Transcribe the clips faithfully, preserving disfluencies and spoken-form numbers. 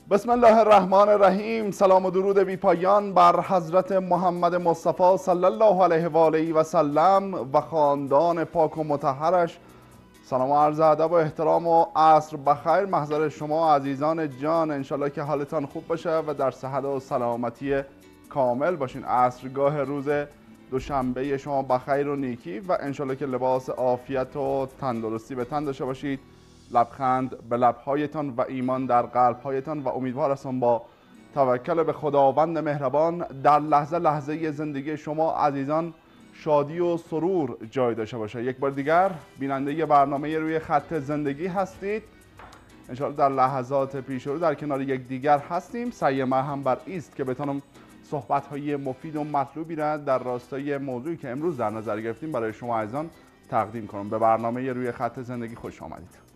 بسم الله الرحمن الرحیم. سلام و درود بی پایان بر حضرت محمد مصطفی صلی الله علیه و آله و سلم و خاندان پاک و مطهرش. سلام و عرض ادب و احترام و عصر بخیر محضر شما عزیزان جان. انشالله که حالتان خوب باشه و در صحت و سلامتی کامل باشین. عصرگاه روز دوشنبه شما بخیر و نیکی و انشالله که لباس عافیت و تندرستی به تن داشته باشید، لبخند به لبهایتان و ایمان در قلبهایتان و امیدوار هستم با توکل به خداوند مهربان در لحظه لحظه زندگی شما عزیزان شادی و سرور جای داشته باشه. یک بار دیگر بیننده برنامه روی خط زندگی هستید. انشاءالله در لحظات پیش رو در کنار یک دیگر هستیم. سعی ما هم بر ایست که بتونم صحبت های مفید و مطلوبی را در راستای موضوعی که امروز در نظر گرفتیم برای شما عزیزان تقدیم کنم. به برنامه روی خط زندگی خوش آمدید.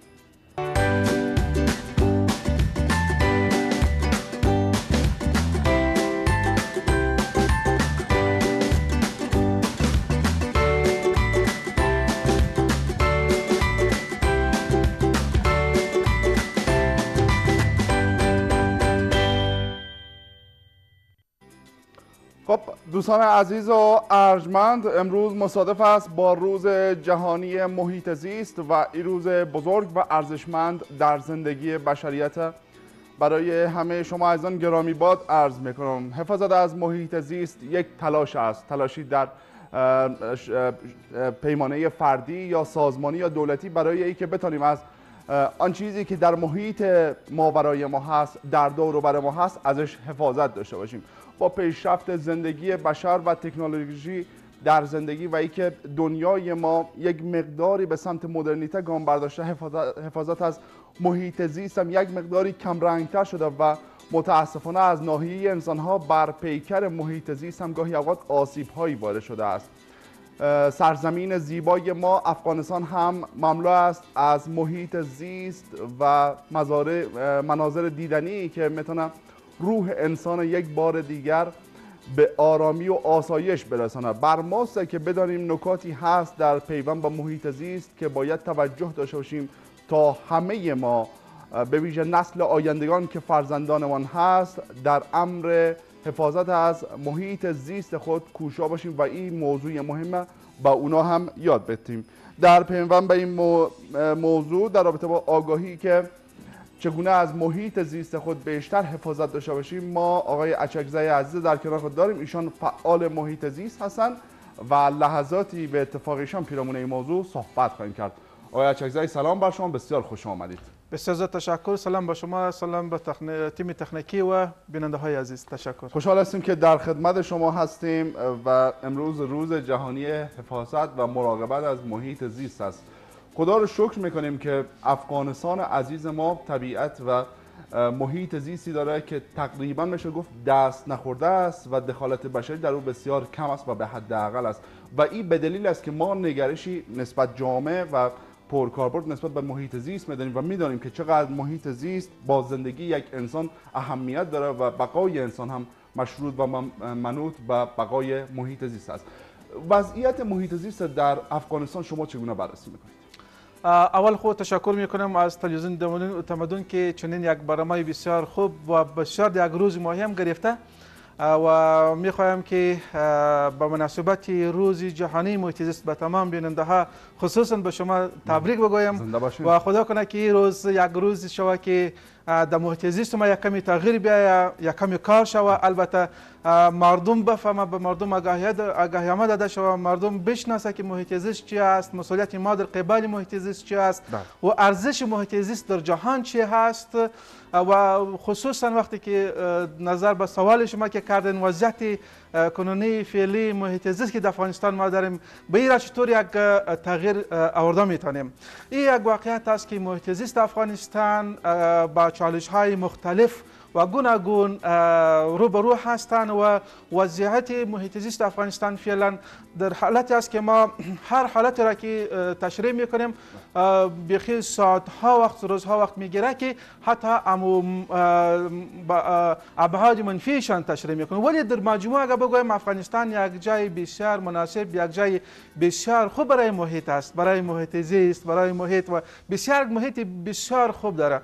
خب دوستان عزیز و ارجمند، امروز مصادف است با روز جهانی محیط زیست و این روز بزرگ و ارزشمند در زندگی بشریت. برای همه شما عزیزان گرامی باد عرض میکنم حفاظت از محیط زیست یک تلاش است، تلاشی در پیمانه فردی یا سازمانی یا دولتی برای اینکه بتونیم از آن چیزی که در محیط ماورای ما هست، در دور و بر ما هست، ازش حفاظت داشته باشیم. با پیشرفت زندگی بشر و تکنولوژی در زندگی و اینکه دنیای ما یک مقداری به سمت مدرنیته گام برداشته، حفاظت, حفاظت از محیط زیست هم یک مقداری کم رنگتر شده و متاسفانه از ناحیه انسانها بر پیکر محیط زیست هم گاهی اوقات آسیب هایی وارد شده است. سرزمین زیبای ما افغانستان هم مملو است از محیط زیست و مناظر دیدنی که میتونه روح انسان یک بار دیگر به آرامی و آسایش برسانه. بر ماست که بدانیم نکاتی هست در پیوند با محیط زیست که باید توجه داشته باشیم تا همه ما به ویژه نسل آیندگان که فرزندانمان هست در امر حفاظت از محیط زیست خود کوشا باشیم و این موضوع مهمه با اونا هم یاد بدیم. در پیوند به این موضوع در رابطه با آگاهی که چگونه از محیط زیست خود بیشتر حفاظت داشته باشیم، ما آقای اچکزی عزیز در کنار خود داریم. ایشان فعال محیط زیست هستن و لحظاتی به اتفاق ایشان پیرامون این موضوع صحبت خواهیم کرد. آقای اچکزی سلام بر شما، بسیار خوش آمدید. بسیار زیاد تشکر. سلام به شما، سلام به تخن... تیم تکنیکی و بیننده های عزیز. تشکر. خوشحال هستیم که در خدمت شما هستیم و امروز روز جهانی حفاظت و مراقبت از محیط زیست است. خدا رو شکر میکنیم که افغانستان عزیز ما طبیعت و محیط زیستی داره که تقریبا میشه گفت دست نخورده است و دخالت بشری در او بسیار کم است و به حداقل است و این به دلیل است که ما نگرشی نسبت جامع و پرکاربرد نسبت به محیط زیست میدانیم و میدانیم که چقدر محیط زیست با زندگی یک انسان اهمیت داره و بقای انسان هم مشروط و منوط به بقای محیط زیست است. وضعیت محیط زیست در افغانستان شما چگونه بررسی میکنید؟ اول خود تشکر میکنم از تلویزیون تمدن که چنین یک برنامه بسیار خوب و بسیار یک روز مهم گرفته و میخوایم که به مناسبت روز جهانی محیط زیست به تمام بیننده ها خصوصا به شما تبریک بگویم و خدا کنه که این روز یک روز شود که در محیط زیست ما یک کمی تغییر بیاید، یک کمی کار شود. البته مردم بفهمه، به مردم آگاهی آمد داده شود، مردم بشناسه که محیط زیست چی است، مسئولیت ما در قبال محیط زیست چی است و ارزش محیط زیست در جهان چی هست و خصوصا وقتی که نظر به سوال شما که کردن وضعیت کنونی فعلی محیط زیست که در افغانستان ما داریم به این را چطور یک تغییر آورده میتونیم. این یک واقعیت است که محیط زیست افغانستان با چالش های مختلف و گوناگون روبرو هستند و وضعیت محیط زیست افغانستان فعلا در حالتی است که ما هر حالتی را که تشریح میکنیم بخیل ساعتها وقت، روزها وقت میگیره که حتی ابعاد منفیشان تشریح میکنیم. ولی در مجموع اگر بگویم افغانستان یک جای بسیار مناسب، یک جای بسیار خوب برای محیط است، برای محیط زیست، برای محیط و بسیار محیط بسیار خوب داره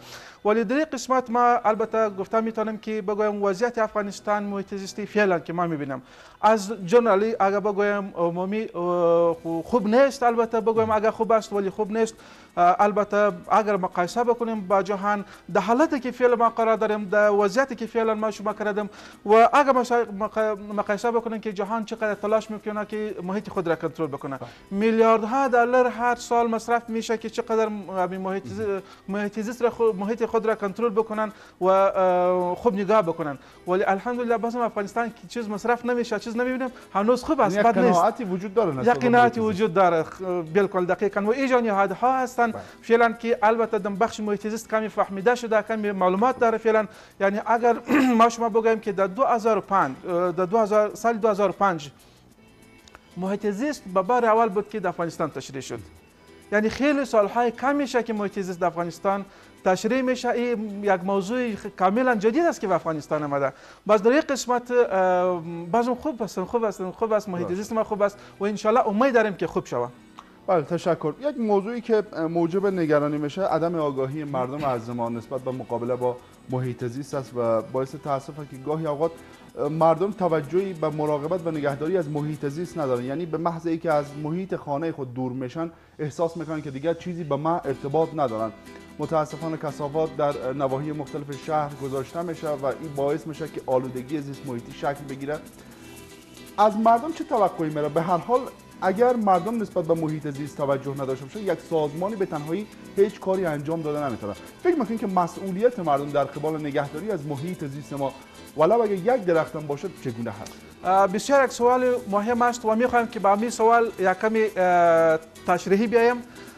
ولی در این قسمت ما البته گفته میتونم که بگویم وضعیت افغانستان محیط زیستی فعلا که ما میبینم از جنرالی اگر بگویم عمومی خوب نیست، البته بگویم اگر خوب است ولی خوب نیست. البته اگر مقایسه بکنیم با جهان، در حالتی که فعلا ما قرار داریم، در وضعیتی که فعلا ما شما کردیم و اگر مقایسه بکنیم که جهان چقدر تلاش میکنه که محیط خود را کنترل بکنه، میلیاردها دلار هر سال مصرف میشه که چقدر محیط محیط زیست را محیط خود را کنترل بکنن و خوب نگاه بکنن. ولی الحمدلله باز افغانستان که چیز مصرف نمیشه، چیز نمیبینیم، هنوز خوب است، بد نیست. قناعتی وجود داره، یک قناعتی وجود داره بالکل دقیقاً. و ایجانی ها هستن فعلا که البته در بخش محیط زیست کمی فهمیده شده، کمی معلومات داره فعلا. یعنی اگر ما شما بگویم که در دو هزار و پنج در دو هزار سال دو هزار و پنج محیط زیست به بار اول بود که در افغانستان تشریح شد. یعنی خیلی سالهای کم میشه که محیط زیست در افغانستان تشریح میشه. این یک موضوع کاملا جدید است که به افغانستان آمده. باز در این قسمت بازم خوب است، خوب است، خوب است، محیط زیست ما خوب است و ان شاء الله امید داریم که خوب شود. بله تشکر. یک موضوعی که موجب نگرانی میشه عدم آگاهی مردم از زمان نسبت به مقابله با محیط زیست است و باعث تاسفه که گاهی اوقات مردم توجهی به مراقبت و نگهداری از محیط زیست ندارن. یعنی به محض اینکه از محیط خانه خود دور میشن احساس میکنن که دیگر چیزی به ما ارتباط ندارن. متاسفانه کثافات در نواحی مختلف شهر گذاشته میشه و این باعث میشه که آلودگی زیست محیطی شکل بگیره. از مردم چه توقعی میره؟ به هر حال اگر مردم نسبت به محیط زیست توجه نداشته باشه، یک سازمانی به تنهایی هیچ کاری انجام داده نمیتونه. فکر میکنین که مسئولیت مردم در قبال نگهداری از محیط زیست ما ولو اگر یک درخت هم باشه چگونه هست؟ بسیار یک سوال مهم است و میخوایم که با این سوال یک کمی تشریحی بیایم.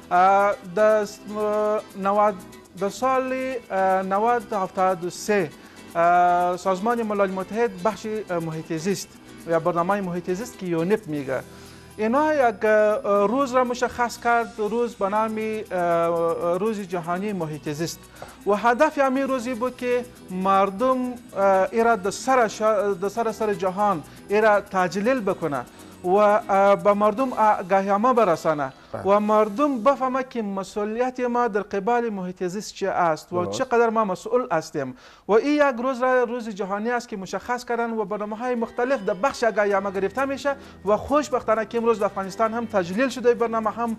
در در سال نود هفتاد و سه سازمان ملل متحد بخش محیط زیست یا برنامه محیط زیست که یونپ میگه، اینا یک روز را مشخص کرد، روز به نام روز جهانی محیط زیست و هدف همین روزی بود که مردم ایرا در سر در سر سر جهان ایرا تجلیل بکنه و به مردم آگاهی برسانه و مردم بفهمه که مسئولیت ما در قبال محیط زیست چه است و چقدر ما مسئول هستیم. و این یک روز را روز جهانی است که مشخص کردن و برنامه‌های مختلف در بخش آگاهی ما گرفته میشه و خوشبختانه که امروز در افغانستان هم تجلیل شده برنامه، هم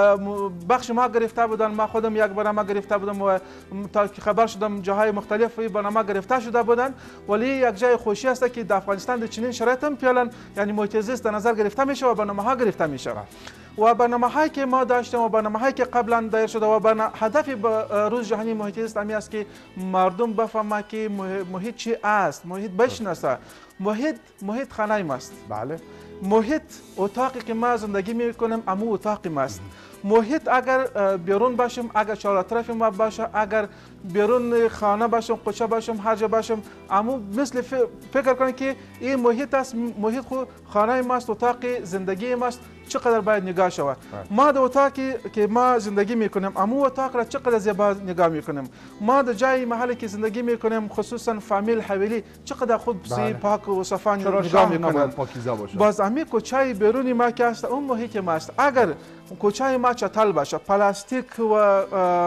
بخش ما گرفته بودن. ما خودم یک برنامه گرفته بودم و تا که خبر شدم جاهای مختلف برنامه گرفته شده بودن. ولی یک جای خوشی است که در افغانستان در چنین شرایط هم فعلا یعنی محیط زیست در نظر گرفته میشه و برنامه ها گرفته میشه. و برنامه هایی که ما داشتیم و برنامه هایی که قبلا دایر شده و هدف روز جهانی محیط زیست همی است که مردم بفهمه که محیط چی است، محیط بشناسه. محیط محیط خانه ماست. بله. محیط اتاقی که ما زندگی میکنیم امو اتاقی ماست. محیط اگر بیرون باشیم، اگر چهار طرف ما باشه، اگر بیرون خانه باشیم، کوچه باشیم، هر جا باشیم، امو مثل فکر کنید که این محیط است، محیط خود خانه ماست، اتاق زندگی ماست، چقدر باید نگاه شود. ما در اتاقی که ما زندگی میکنیم امو اتاق را چقدر زیبا نگاه میکنیم. ما در جای محلی که زندگی میکنیم خصوصا فامیل حویلی چقدر خوب سی پاک و صفا نگاه میکنیم. باز امی کوچه بیرونی ما که است اون محیط ما است. اگر کوچه ما چتل باشه، پلاستیک و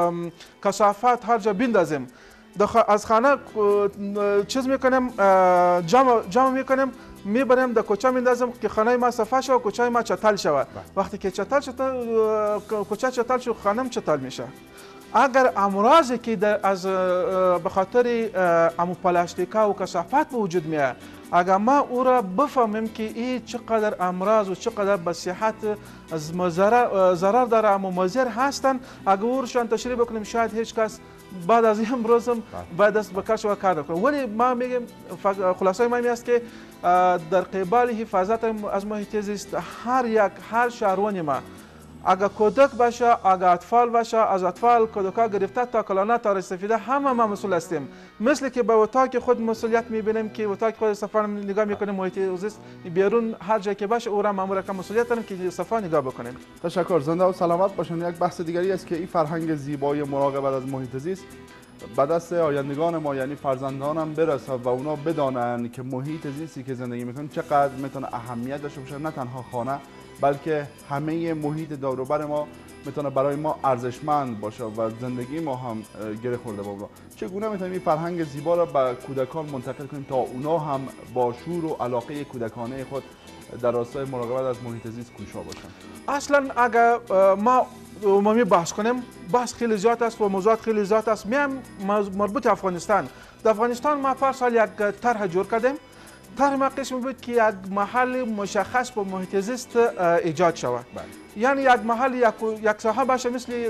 کثافات هر جا بندازیم، از خانه چیز میکنیم، جمع جمع میکنیم، میبریم در کوچه میندازم که خانه ما صفا شود و کوچه ما چتل شود. وقتی که چتل شد کوچه چتل شد خانم چتل میشه. اگر امراضی که در از به خاطر امو پلاستیکا و کثافات به وجود میاد، اگر ما او را بفهمیم که این چقدر امراض و چقدر به صحت از ضرر داره و مضر هستن، اگر او روشان تشریح بکنیم شاید هیچ کس بعد از این امروز هم باید دست به کار شود کار کنه. ولی ما میگیم خلاصه ما این است که در قبال حفاظت از محیط زیست هر یک هر شهروان ما، اگر کودک باشه، اگر اطفال باشه، از اطفال کودکا گرفته تا کلانه تا استفاده همه ما مسئول هستیم. مثل که به اتاق خود مسئولیت میبینیم که اتاق خود صفا نگاه میکنیم، محیط زیست بیرون هر جایی که باشه او را مامور که مسئولیت داریم که صفا نگاه بکنیم. تشکر. زنده و سلامت باشین. یک بحث دیگری است که این فرهنگ زیبای مراقبت از محیط زیست به دست آیندگان ما یعنی فرزندانم برسه و اونا بدانن که محیط زیستی که زندگی میکنن چقدر میتونه اهمیت داشته باشه، نه تنها خانه بلکه همه محیط دور و بر ما میتونه برای ما ارزشمند باشه و زندگی ما هم گره خورده باشه. چگونه میتونیم این فرهنگ زیبا را به کودکان منتقل کنیم تا اونا هم با شور و علاقه کودکانه خود در راستای مراقبت از محیط زیست کوشا باشن؟ اصلا اگر ما عمومی بحث کنیم، بحث خیلی زیاد است و موضوعات خیلی زیاد است. میام مربوط افغانستان. در افغانستان ما پارسال یک طرح جور کردیم. طرح ما قسم بود که یک محل مشخص با محیط زیست ایجاد شود. یعنی یک محل یک یک ساحه باشه، مثل یک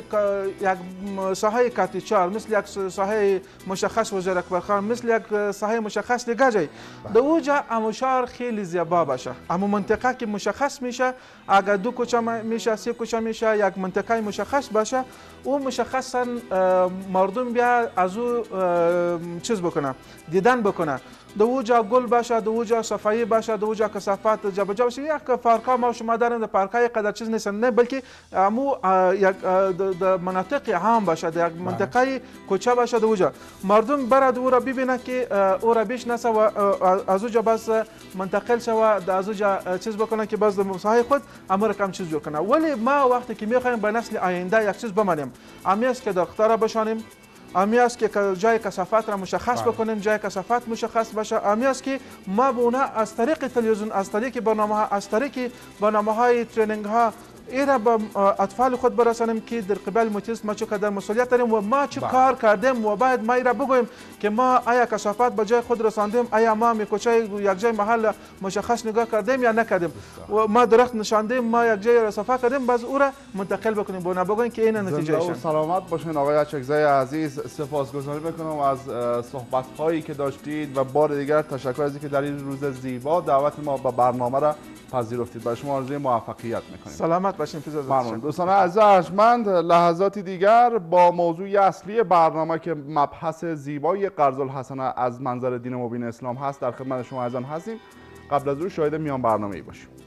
ساحه کاتیچار، مثل یک ساحه مشخص وزیر اکبرخان، مثل یک ساحه مشخص دیگه جای. در اونجا اموشار خیلی زیبا باشه. اما منطقه که مشخص میشه، اگر دو کوچه میشه، سه کوچه میشه، یک منطقه مشخص باشه، اون مشخصا مردم بیا از او چیز بکنه، دیدن بکنه. در اونجا گل باشه، در اونجا صفایی باشه، در اونجا کثافات جابجا باشه. یک پارک‌ها ما شما داریم، در پارک‌های قدر چیز نیستن، نه بلکه امو یک در مناطق عام باشه، در یک منطقه کوچه باشه. در اونجا مردم برد او را ببینه که او را بشناسه و از اونجا باز منتقل شه و از اونجا چیز بکنه که باز در ساحه خود امر کم چیز جور کنه. ولی ما وقتی که میخوایم به نسل آینده یک چیز بمانیم، امی است که درخت‌ها را بشانیم، امی است که جای کثافات را مشخص بکنیم، جای کثافات مشخص باشه. امی است که ما به اونا از طریق تلویزیون، از طریق برنامه‌ها، از طریق برنامه‌های ترینینگ‌ها ایرا به اطفال خود برسانیم که در قبال محیط ما چه قدر مسئولیت داریم و ما چه کار کردیم و باید ما ایرا بگوییم که ما آیا کثافات به جای خود رساندیم، آیا ما می کوچه یک جای محل مشخص نگاه کردیم یا نکردیم، و ما درخت نشاندیم، ما یک جای را صفا کردیم، باز او را منتقل بکنیم به اونا بگوییم که این نتیجه شد. سلامت باشین آقای اچکزای عزیز. سپاسگزاری میکنم از صحبت هایی که داشتید و بار دیگر تشکر از اینکه در این روز زیبا دعوت ما به برنامه را پذیرفتید. برای شما آرزوی موفقیت میکنیم. سلامت باشین. ممنون. دوستان عزیز ارجمند، لحظاتی دیگر با موضوع اصلی برنامه که مبحث زیبای قرض‌الحسنه از منظر دین مبین اسلام هست در خدمت شما عزیزان هستیم. قبل از او شاهد میان برنامه‌ای باشیم.